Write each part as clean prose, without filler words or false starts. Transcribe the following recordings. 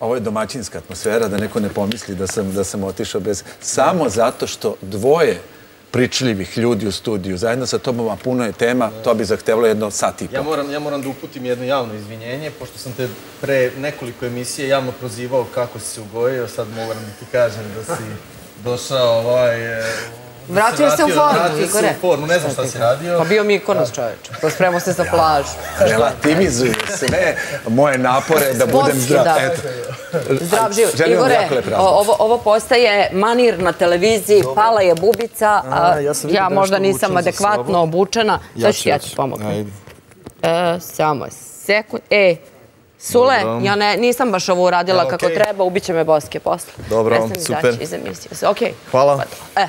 Ovo je domaćinska atmosfera, da neko ne pomisli da sam otišao bez... Samo zato što dvoje pričljivih ljudi u studiju zajedno sa tobom, a puno je tema, to bi zahtevalo jedno sat i po. Ja moram da uputim jedno javno izvinjenje, pošto sam te pre nekoliko emisije javno prozivao kako si se ugojio, sad moram da ti kažem da si došao Vratio se u formu, Igore. Vratio se u formu, ne znam šta si radio. Pa bio Mikonos, čoveč. Spremao se za plažu. Relativizuju sve moje napore da budem zdrav. Zdrav život. Igore, ovo postaje manir na televiziji, pala je bubica, ja možda nisam adekvatno obučena. Sad ću ja ti pomognem. Samo sekund. Sule, ja nisam baš ovo uradila kako treba, ubiće me Boske posle. Dobro, super. Okej. Hvala.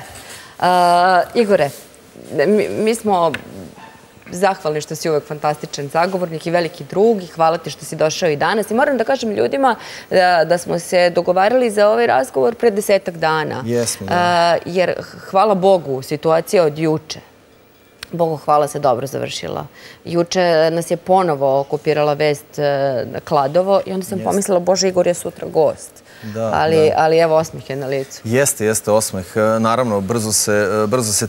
Igore, mi smo zahvalni što si uvek fantastičan zagovornik i veliki drug i hvala ti što si došao i danas. I moram da kažem ljudima da smo se dogovarali za ovaj razgovor pre 10-ak dana. Jesmo. Jer, hvala Bogu, situacija od juče, Bogu hvala, se dobro završila. Juče nas je ponovo okupirala vest Kladovo i onda sam pomislila, Bože, Igor je sutra gost. Ali evo, osmeh je na licu. Jeste osmeh. Naravno, brzo se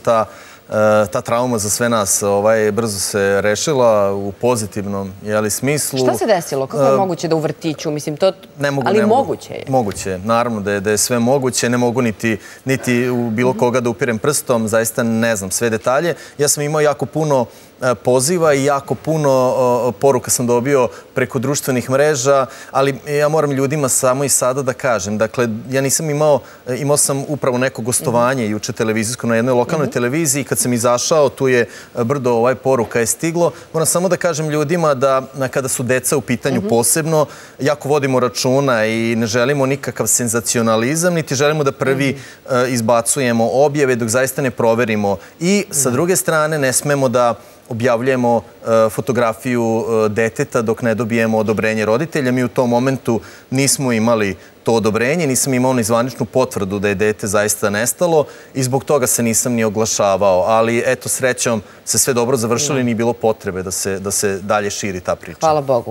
ta trauma za sve nas brzo se rešila u pozitivnom smislu. Šta se desilo? Kako je moguće da u vrtiću? Mislim, to... Ali moguće je. Moguće je. Naravno da je sve moguće. Ne mogu niti u bilo koga da upirem prstom. Zaista ne znam sve detalje. Ja sam imao jako puno poziva i jako puno poruka sam dobio preko društvenih mreža, ali ja moram ljudima samo i sada da kažem. Dakle, ja nisam imao sam upravo neko gostovanje juče televizijsko na jednoj lokalnoj televiziji. Kad sam izašao, tu je brdo poruka je stiglo. Moram samo da kažem ljudima da kada su deca u pitanju posebno, jako vodimo računa i ne želimo nikakav senzacionalizam, niti želimo da prvi izbacujemo objave dok zaista ne proverimo. I sa druge strane ne smemo da objavljujemo fotografiju deteta dok ne dobijemo odobrenje roditelja. Mi u tom momentu nismo imali to odobrenje, nisam imao ni zvaničnu potvrdu da je dete zaista nestalo i zbog toga se nisam ni oglašavao. Ali eto, srećom se sve dobro završilo i nije bilo potrebe da se dalje širi ta priča. Hvala Bogu.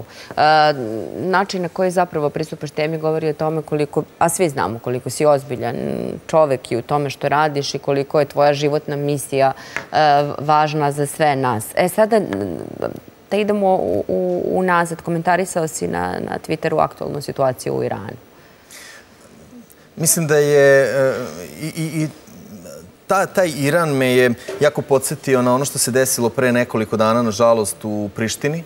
Način na koji zapravo pristupaš temi govori o tome koliko, a svi znamo koliko si ozbiljan čovek i u tome što radiš i koliko je tvoja životna misija važna za sve nas. Sada da idemo unazad. Komentarisao si na Twitteru aktualnu situaciju u Iranu. Mislim da je i taj Iran me je jako podsjetio na ono što se desilo pre nekoliko dana, nažalost, u Prištini.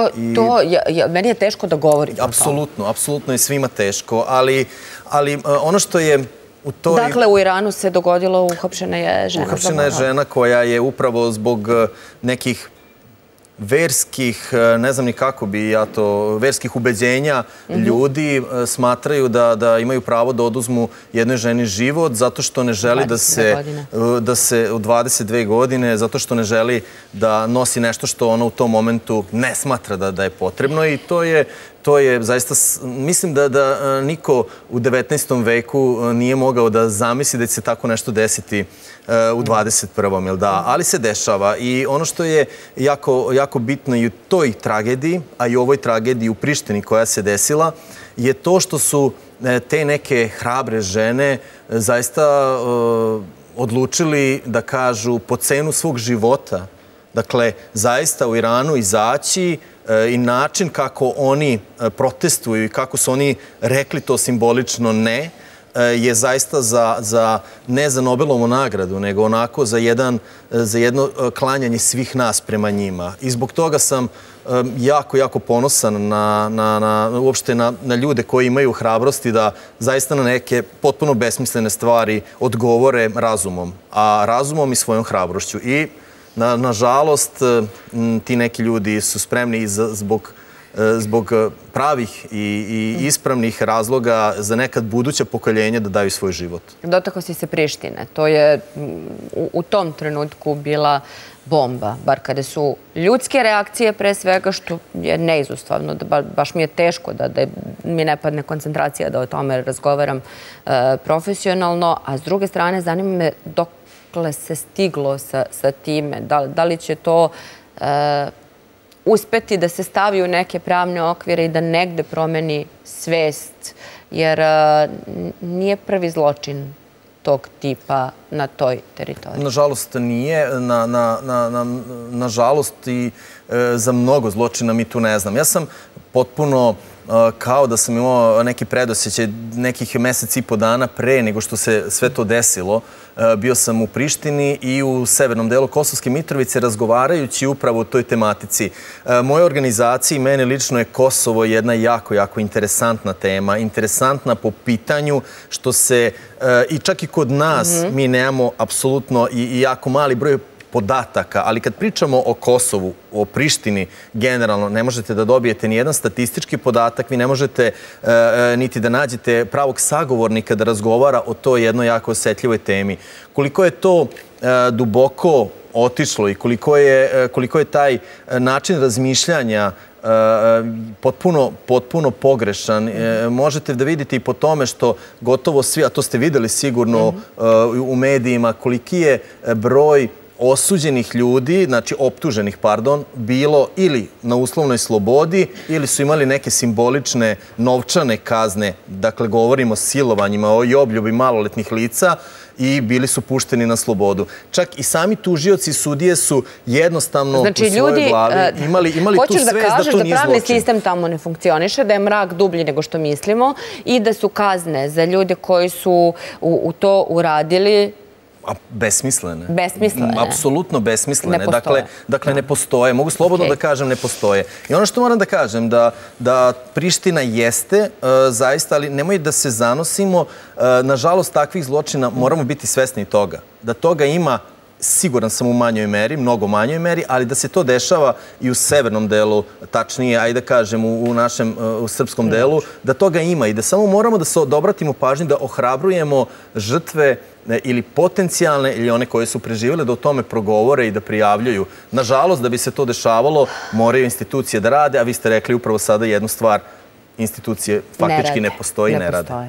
Meni je teško da govorim o tome. Apsolutno je svima teško, ali ono što je... Dakle, u Iranu se dogodilo, uhapšena je žena. Uhapšena je žena koja je upravo zbog nekih verskih, ne znam ni kako bi ja to, verskih ubeđenja ljudi smatraju da imaju pravo da oduzmu jednoj ženi život zato što ne želi da se u 22 godine, zato što ne želi da nosi nešto što ona u tom momentu ne smatra da je potrebno i to je zaista, mislim da niko u 19. veku nije mogao da zamisli da će se tako nešto desiti u 21. jel da? Ali se dešava i ono što je jako bitno i u toj tragediji, a i u ovoj tragediji u Prištini koja se desila, je to što su te neke hrabre žene zaista odlučili da kažu po cenu svog života. Dakle, zaista u Iranu izaći i način kako oni protestuju i kako su oni rekli to simbolično ne, je zaista ne za Nobelovu nagradu, nego onako za jedno klanjanje svih nas prema njima. I zbog toga sam jako ponosan uopšte na ljude koji imaju hrabrosti da zaista na neke potpuno besmislene stvari odgovore razumom, a razumom i svojom hrabrošću. I nažalost, ti neki ljudi su spremni zbog pravih i ispravnih razloga za nekad buduća pokoljenja da daju svoj život. Dotakao si se Prištine. To je u tom trenutku bila bomba, bar kada su ljudske reakcije pre svega, što je neizostavno, baš mi je teško da mi ne padne koncentracija da o tome razgovaram profesionalno, a s druge strane zanima me dokle se stiglo sa time, da li će to uspeti da se stavi u neke pravne okvire i da negde promeni svest jer nije prvi zločin tog tipa na toj teritoriji. Nažalost nije. Nažalost i za mnogo zločina mi tu ne znam. Ja sam potpuno kao da sam imao neki predosjećaj nekih mesec i po dana pre nego što se sve to desilo. Bio sam u Prištini i u severnom delu Kosovske Mitrovice razgovarajući upravo o toj tematici. Moje organizaciji, meni lično je Kosovo jedna jako, jako interesantna tema. Interesantna po pitanju što se i čak i kod nas mi nemamo apsolutno i jako mali broj podataka, ali kad pričamo o Kosovu, o Prištini generalno, ne možete da dobijete ni jedan statistički podatak, vi ne možete niti da nađete pravog sagovornika da razgovara o toj jednoj jako osetljivoj temi. Koliko je to duboko otišlo i koliko je taj način razmišljanja potpuno pogrešan. Možete da vidite i po tome što gotovo svi, a to ste videli sigurno u medijima, koliki je broj osuđenih ljudi, znači optuženih, pardon, bilo ili na uslovnoj slobodi ili su imali neke simbolične novčane kazne, dakle govorimo o silovanjima, o obljubi maloletnih lica i bili su pušteni na slobodu. Čak i sami tužioci i sudije su jednostavno u svojoj glavi imali tu svest da to nije zločin. Hoćeš da kažeš da pravni sistem tamo ne funkcioniše, da je mrak dublji nego što mislimo i da su kazne za ljude koji su u to uradili besmislene. Besmislene. Apsolutno besmislene. Ne postoje. Dakle, ne postoje. Mogu slobodno da kažem ne postoje. I ono što moram da kažem, da Priština jeste zaista, ali nemoj da se zanosimo. Nažalost, takvih zločina moramo biti svesni toga. Da toga ima, siguran sam, u manjoj meri, mnogo manjoj meri, ali da se to dešava i u severnom delu, tačnije, ajde da kažem, u našem srpskom delu, da toga ima i da samo moramo da obratimo pažnju, da ohrabrujemo žrtve ili potencijalne ili one koje su preživjele da o tome progovore i da prijavljuju. Nažalost, da bi se to dešavalo, moraju institucije da rade, a vi ste rekli upravo sada jednu stvar, institucije faktički ne postoji i ne rade.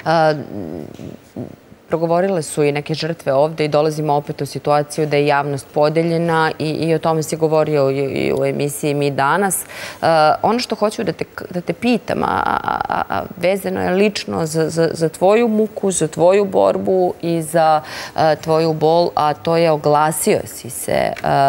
Progovorile su i neke žrtve ovde i dolazimo opet u situaciju da je javnost podeljena i o tome si govorio i u emisiji Mi danas. Ono što hoću da te pitam, a vezano je lično za tvoju muku, za tvoju borbu i za tvoju bol, a to je oglasio si se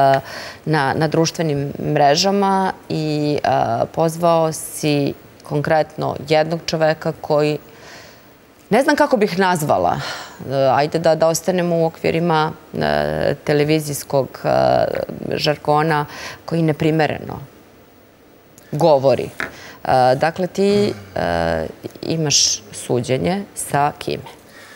na društvenim mrežama i pozvao si konkretno jednog čoveka koji ne znam kako bih nazvala. Ajde da ostanemo u okvirima televizijskog žargona koji neprimereno govori. Dakle, ti imaš suđenje sa kime?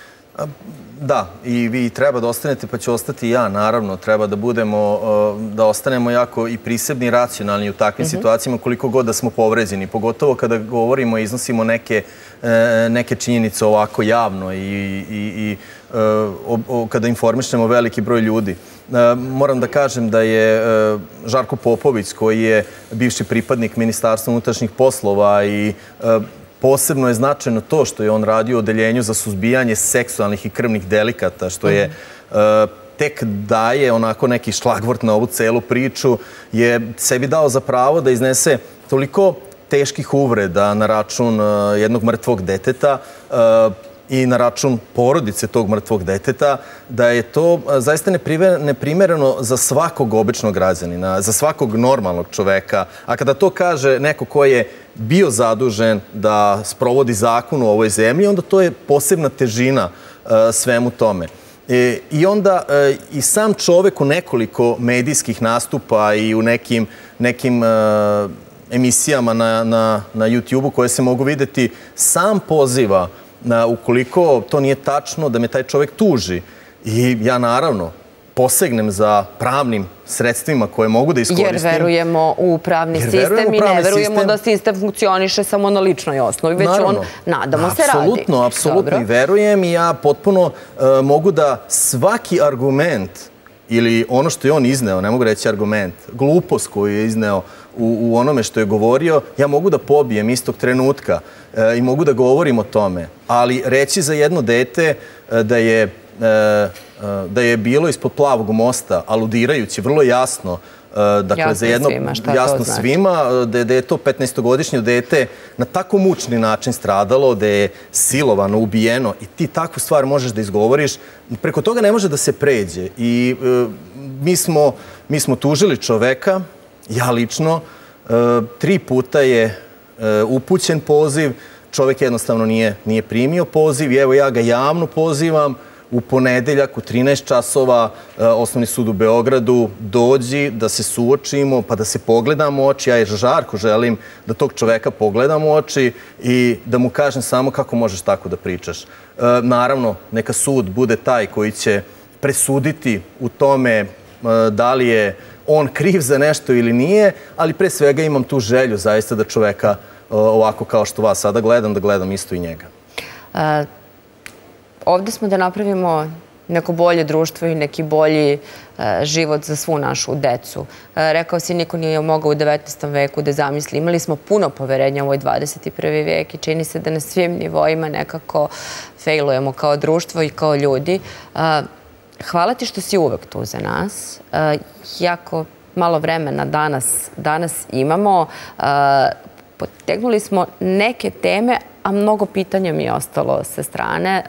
Da, i vi treba da ostanete, pa ću ostati i ja, naravno. Treba da ostanemo jako i prisebni i racionalni u takvim situacijama, koliko god da smo povređeni. Pogotovo kada govorimo i iznosimo neke činjenice ovako javno i kada informišemo veliki broj ljudi. Moram da kažem da je Žarko Popović, koji je bivši pripadnik Ministarstva unutrašnjih poslova i posebno je značajno to što je on radio u odeljenju za suzbijanje seksualnih i krvnih delikata, što je tek daje onako neki šlagvort na ovu celu priču, je sebi dao za pravo da iznese toliko teških uvreda na račun jednog mrtvog deteta i na račun porodice tog mrtvog deteta, da je to zaista neprimereno za svakog običnog građanina, za svakog normalnog čoveka. A kada to kaže neko ko je bio zadužen da sprovodi zakon u ovoj zemlji, onda to je posebna težina svemu tome. I onda i sam čovek u nekoliko medijskih nastupa i u nekim emisijama na YouTube-u koje se mogu videti, sam poziva ukoliko to nije tačno, da me taj čovek tuži. I ja naravno posegnem za pravnim sredstvima koje mogu da iskoristim. Jer verujemo u pravni sistem i ne verujemo da sistem funkcioniše samo na ličnoj osnovi, već on, nadamo se, radi. Apsolutno, apsolutno. Verujem i ja potpuno mogu da svaki argument ili ono što je on izneo, ne mogu reći argument, glupost koju je izneo u onome što je govorio, ja mogu da pobijem istog trenutka i mogu da govorim o tome. Ali reći za jedno dete da je bilo ispod Plavog mosta, aludirajući vrlo jasno Dakle, za jedno, jasno svima, da je to 15-godišnje dete na tako mučni način stradalo, da je silovano, ubijeno i ti takvu stvar možeš da izgovoriš, preko toga ne može da se pređe. I mi smo tužili čoveka, ja lično, 3 puta je upućen poziv, čovek jednostavno nije primio poziv i evo ja ga javno pozivam u ponedeljak u 13 časova, Osnovni sud u Beogradu, dođi da se suočimo, pa da se pogledamo u oči. Ja je žarko želim da tog čoveka pogledam u oči i da mu kažem samo kako možeš tako da pričaš. Naravno, neka sud bude taj koji će presuditi u tome da li je on kriv za nešto ili nije, ali pre svega imam tu želju zaista da čoveka ovako kao što vas sada gledam, da gledam isto i njega. Ovdje smo da napravimo neko bolje društvo i neki bolji život za svu našu decu. Rekao si, niko nije mogao u 19. veku da zamisli. Imali smo puno poverenja u ovoj 21. vek i čini se da na svim nivoima nekako fejlujemo kao društvo i kao ljudi. Hvala ti što si uvek tu za nas. Jako malo vremena danas imamo. Potegnuli smo neke teme, a mnogo pitanja mi je ostalo sa strane.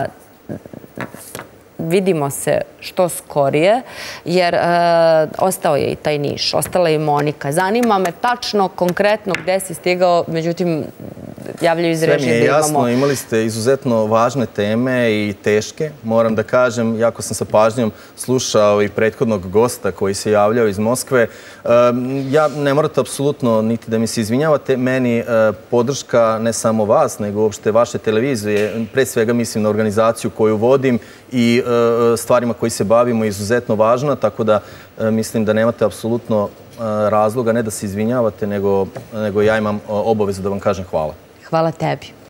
Vidimo se što skorije, jer ostao je i taj Niš, ostala je i Monika. Zanima me tačno, konkretno gde si stigao, međutim, javljaju iz režije da imamo... Sve mi je jasno, imali ste izuzetno važne teme i teške. Moram da kažem, jako sam sa pažnjom slušao i prethodnog gosta koji se javljao iz Moskve. Ja ne morate apsolutno niti da mi se izvinjavate. Meni podrška ne samo vas, nego uopšte vaše televizije, pre svega mislim na organizaciju koju vodim i stvarima koji se bavimo je izuzetno važna, tako da mislim da nemate apsolutno razloga ne da se izvinjavate, nego ja imam obavezu da vam kažem hvala. Hvala tebi.